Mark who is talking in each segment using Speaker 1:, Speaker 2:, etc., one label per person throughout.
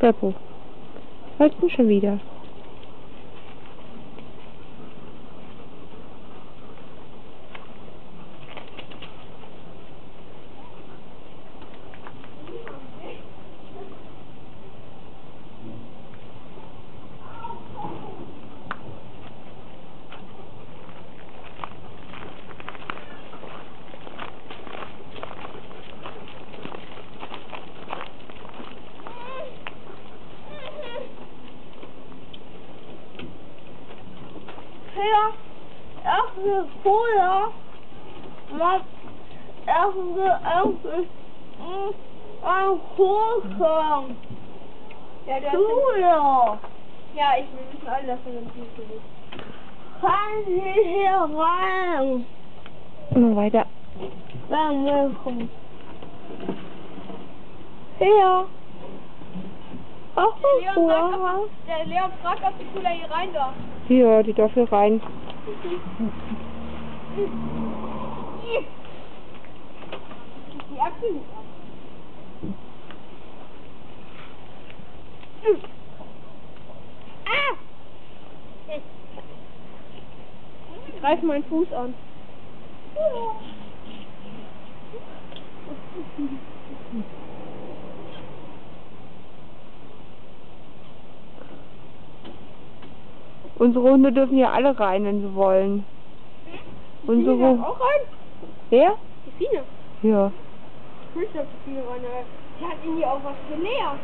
Speaker 1: Beppo. Was denn schon wieder?
Speaker 2: Ja, erste Cola. Erste ein Kuchen.
Speaker 3: Ja,
Speaker 2: Cola.
Speaker 3: ja, wir wissen alle, dass er ein Süße ist.
Speaker 2: Kann Sie hier rein?
Speaker 1: Immer weiter.
Speaker 2: Wenn wir kommen. Ja. Ach,
Speaker 3: Der Leon fragt, ob die Cola hier rein darf.
Speaker 1: Ja, die darf hier rein.
Speaker 3: Die Apfel nicht ab.
Speaker 2: Ich greife meinen Fuß an.
Speaker 1: Unsere Hunde dürfen hier alle rein, wenn sie wollen. Unsere
Speaker 3: Fine
Speaker 1: Hunde.
Speaker 3: auch rein?
Speaker 1: Wer?
Speaker 3: Die Fine.
Speaker 1: Ja.
Speaker 3: Ich glaube, die Fine rein. Die hat in die auch was gelehrt.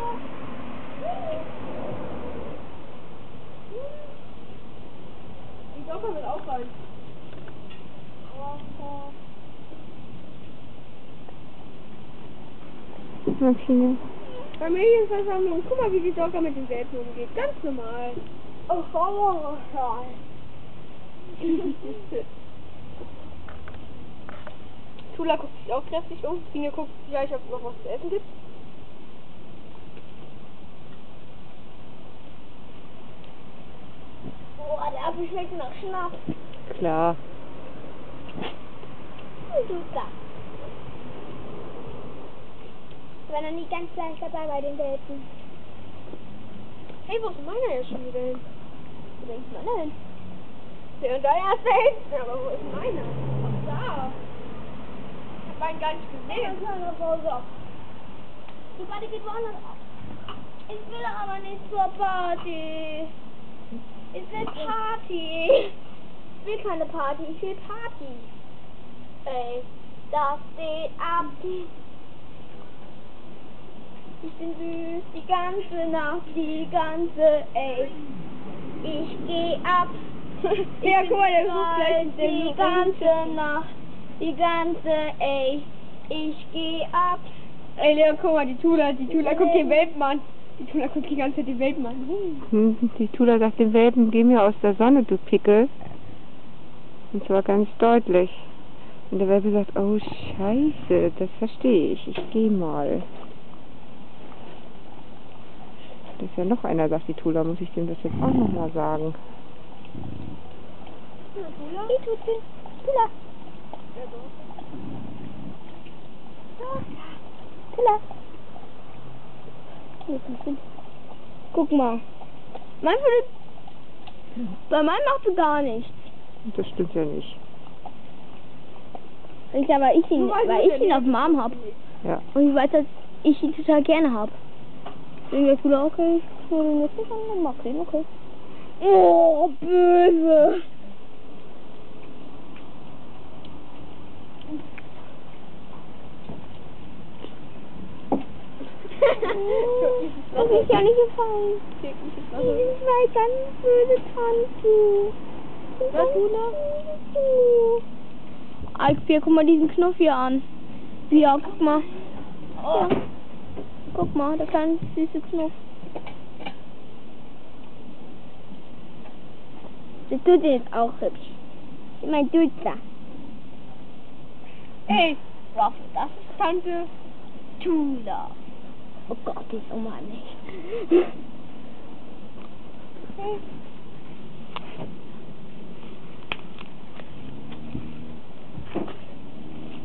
Speaker 3: Die Docker will auch rein.
Speaker 1: Martine.
Speaker 3: Familienversammlung. Guck mal, wie die Docker mit den Welpen umgeht. Ganz normal.
Speaker 2: Oh, Sauerei.
Speaker 3: Tula guckt sich auch kräftig um. Fine guckt gleich, ob es noch was zu essen gibt.
Speaker 2: Boah, der Apfel schmeckt nach Schnaps.
Speaker 1: Klar.
Speaker 2: Super. Ich war noch nie ganz gleich dabei bei den Welpen.
Speaker 3: Hey, wo ist meiner jetzt schon wieder hin?
Speaker 2: Wo denkt man denn?
Speaker 3: Der und da erst da hinten, aber wo ist meiner? Ach, da. Ich hab meinen gar nicht gesehen.
Speaker 2: Kleine Pause. Die Party geht woanders ab. Ich will aber nicht zur Party. Ich will Party. Ich will keine Party, ich will Party. Ey, das geht ab. Ich bin süß die ganze Nacht, die ganze, ey. Ich geh ab.
Speaker 3: Ja, guck mal, der sucht gleich mit dem
Speaker 2: die ganze Nacht, die ganze, ey. Ich geh ab.
Speaker 3: Ey, Leon, guck mal, die Tula guckt den Welpen an. Die Tula guckt die ganze Zeit den Welpen an.
Speaker 1: Die Tula sagt den Welpen, geh mir aus der Sonne, du Pickel. Und zwar ganz deutlich. Und der Welpe sagt, oh Scheiße, das verstehe ich. Ich geh mal. Das ist ja noch einer, sagt die Tula, muss ich dem das jetzt auch nochmal sagen.
Speaker 2: Wie tut's denn? Tula. Tula. Guck mal. Bei meinem macht sie gar nichts.
Speaker 1: Das stimmt ja nicht.
Speaker 2: Weil ich ihn auf dem Arm hab.
Speaker 1: Ja.
Speaker 2: Und ich weiß, dass ich ihn total gerne hab. Deswegen der Tula, okay, ich will ihn jetzt nicht an, dann mag ich ihn, okay. Oh, böse. Das ist ja nicht gefallen. Das war ganz böse Tante.
Speaker 3: Was, Tula?
Speaker 2: Alfie, guck mal diesen Knuff hier an. Ja, guck mal. Ja. Guck mal, der kleine süße Knuff. Der tut jetzt auch hübsch. Ich mein, tut da.
Speaker 3: Ey, Ruff, das ist Tante Tula.
Speaker 2: Oh Gott, die ist unheimlich.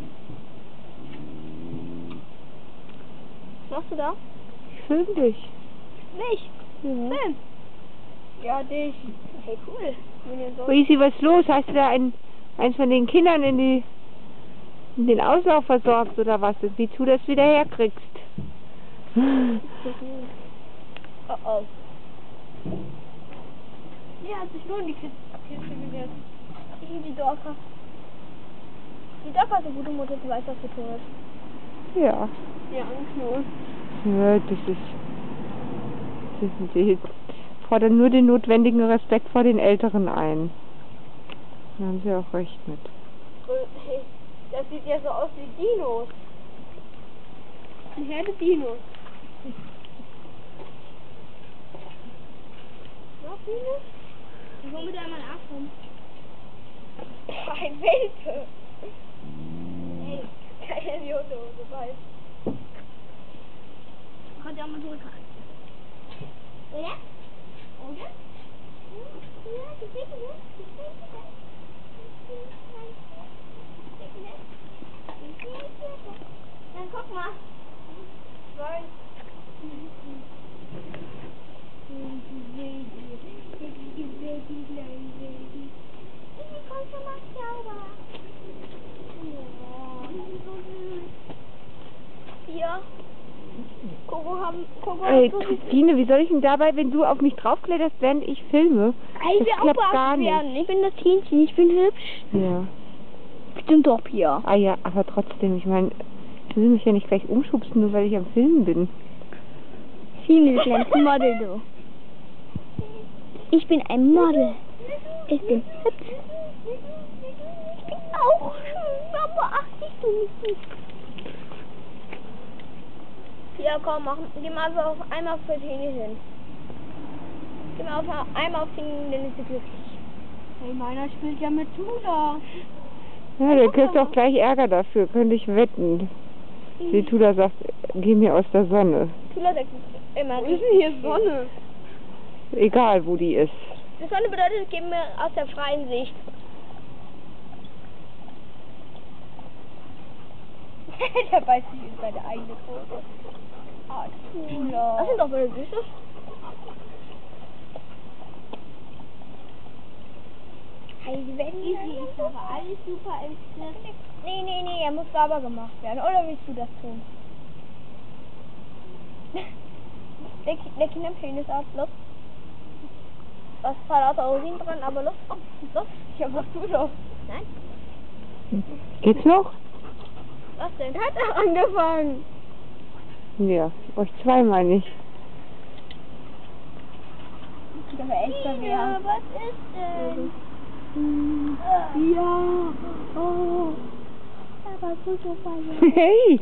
Speaker 3: Was machst du da?
Speaker 1: Schön dich.
Speaker 3: Mich?
Speaker 1: Ja.
Speaker 3: Film. Ja, dich. Hey, cool. Wenn ihr so...
Speaker 1: Risi, was ist los? Hast du da eins von den Kindern in den Auslauf versorgt oder was? Wie du das wieder herkriegst?
Speaker 3: Oh oh. Hier hat sich nur in die Kiste gegessen. Ich liebe die Dorka. Die Dorka ist eine gute Mutter, die weiß, was sie tun ist.
Speaker 1: Ja.
Speaker 3: Ja, und nur.
Speaker 1: Ja, die fordern nur den notwendigen Respekt vor den Älteren ein. Da haben sie auch recht mit.
Speaker 3: Hey, das sieht ja so aus wie Dinos. Eine Herde Dinos. Was, Dinos? Ich hol mit einmal ab rum. Ein Welpe. Hey, keine Idiotdose, weiß. Könnt ihr auch mal zurückhalten. Oder? Oder? Ja, das geht nicht. Dann guck mal. Zwei. Komm schon mal sauber. Ja. Coco
Speaker 1: Ey, Christine, wie soll ich denn dabei, wenn du auf mich draufkletterst, während ich filme?
Speaker 3: Ich
Speaker 1: Das
Speaker 3: will auch
Speaker 1: klappt gar
Speaker 3: beachtet
Speaker 1: nicht.
Speaker 3: werden. Ich bin das Hähnchen, ich bin hübsch.
Speaker 1: Ja.
Speaker 3: Bestimmt doch, Pia.
Speaker 1: Ah ja, aber trotzdem, ich meine, du willst mich ja nicht gleich umschubsen, nur weil ich am Filmen bin.
Speaker 3: Fine, du kleines Model, du. Ich bin ein Model. Ich bin hübsch. Ich bin auch schön, aber achtest du mich nicht. Ja, komm, geh mal so auf einmal für Tini hin. Geh mal einmal auf Tini, dann ist sie glücklich. Hey, meiner spielt ja mit Tula.
Speaker 1: Ja, du kriegst auch gleich Ärger dafür, könnte ich wetten. Die Tula sagt, geh mir aus der Sonne.
Speaker 3: Tula sagt immer. Wo ist denn hier Sonne?
Speaker 1: Egal, wo die ist.
Speaker 3: Die Sonne bedeutet, geh mir aus der freien Sicht. Der beißt sich in seine eigene Pfote. Ah, Tula. Das sind doch wieder Süße. Easy ist aber alles super im Griff. Nee, er muss sauber gemacht werden. Oder willst du das tun? Leck ihn den Penis ab, los. Da ist zwar lauter Urin dran, aber los. Ja, mach du doch. Nein?
Speaker 1: Geht's noch?
Speaker 3: Was denn? Hat er angefangen?
Speaker 1: Ja, euch zweimal nicht.
Speaker 3: Das wäre echt verwehrt. Was ist denn? Ja. Oh. Aber gut so bei
Speaker 1: Hey!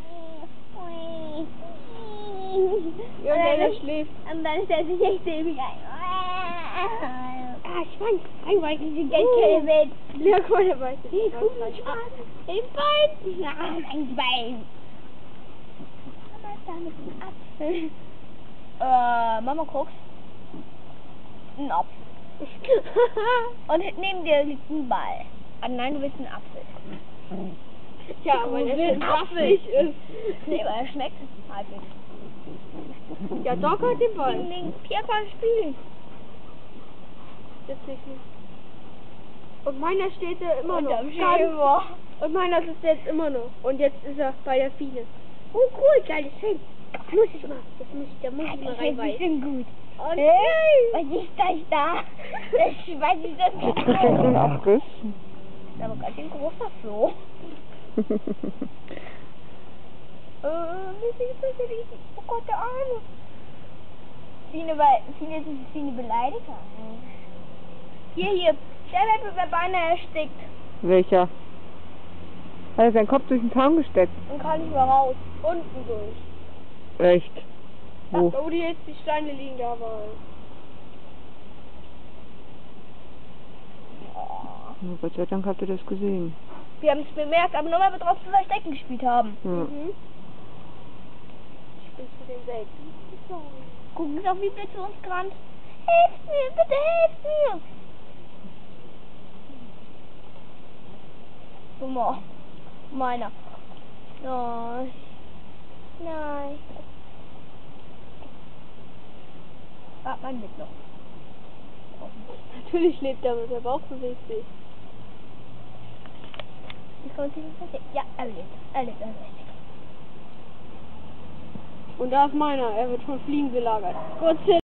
Speaker 3: Ja, der schläft. Und dann stellt sich echt ewig ein. Ah, Schwanz. Einweichen, die Geldkette weg. Ja, guck mal, der weiß nicht. Ein Bein. Nein, ein Bein. Mama ist da mit dem Apfel. Mama guckt. Ein Apfel. Und neben dir liegt ein Ball. Ah, nein, du willst einen Apfel. Ja, weil er ein Apfel ist. Nee, aber er schmeckt halbwegs. Ja, Doc hat den Ball. Pia kann spielen. Jetzt nicht. Und meiner steht da immer noch. Und meiner ist jetzt immer noch. Und jetzt ist er bei der Fine. Oh cool, geiles Film. Muss ich mal. Da muss ich mal reinweisen. Gut. Und was ist das da? Was ist das?
Speaker 1: Jetzt kriegt er so einen Abriss.
Speaker 3: Das ist aber ganz schön großer Floh. Wie ist das denn? Oh Gott, der Arme. Fine beleidigt. Hier. Der wird bei beinahe erstickt.
Speaker 1: Welcher? Hat er seinen Kopf durch den Zaun gesteckt?
Speaker 3: Und kann nicht mehr raus. Unten durch.
Speaker 1: Echt? Wo?
Speaker 3: Da, wo die jetzt die Steine liegen, da war
Speaker 1: Na, Gott sei Dank habt ihr das gesehen.
Speaker 3: Wir haben es bemerkt, aber nur weil wir draußen Verstecken gespielt haben.
Speaker 1: Ja.
Speaker 3: Ich bin zu den Selten. Gucken Sie auch, wie blöd zu uns gerannt. Helft mir, bitte helft mir. Guck mal. Meiner. Nein.
Speaker 2: Ah, mein lebt noch.
Speaker 3: Natürlich lebt er, aber der Bauch bewegt sich.
Speaker 2: Ja, er lebt. Er lebt.
Speaker 3: Und da ist meiner, er wird von Fliegen belagert. Gott sei